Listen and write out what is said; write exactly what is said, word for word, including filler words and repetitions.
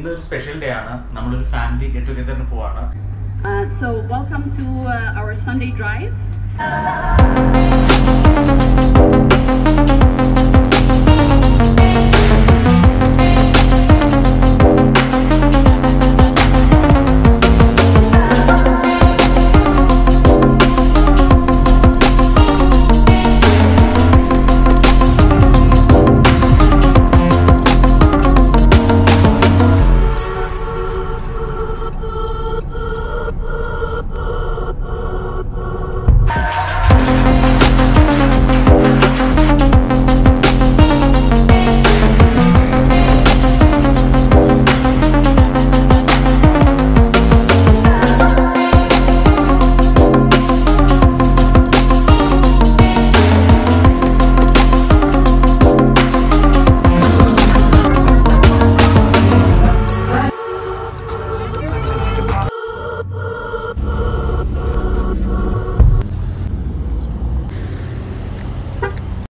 ഇന്നൊരു special day ആണ്. നമ്മളൊരു ഫാമിലി ഗെറ്റ് ടുഗദറിന് പോവാണ്. Uh, so welcome to uh, our Sunday drive.